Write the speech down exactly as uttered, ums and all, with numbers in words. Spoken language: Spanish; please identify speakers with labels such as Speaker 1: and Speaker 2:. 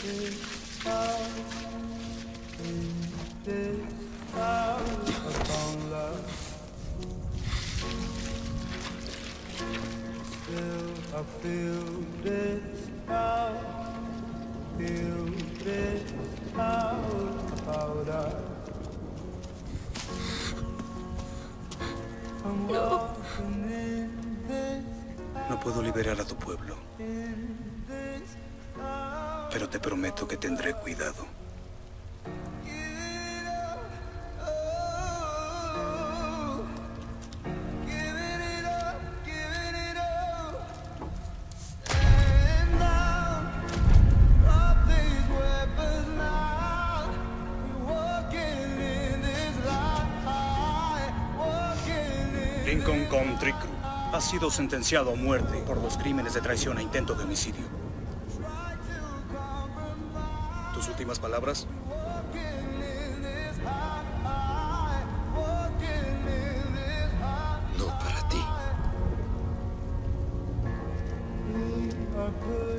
Speaker 1: No.
Speaker 2: No puedo liberar a tu pueblo, pero te prometo que tendré cuidado. Lincoln Country Crew ha sido sentenciado a muerte por los crímenes de traición e intento de homicidio. ¿Tus últimas palabras?
Speaker 3: No para ti.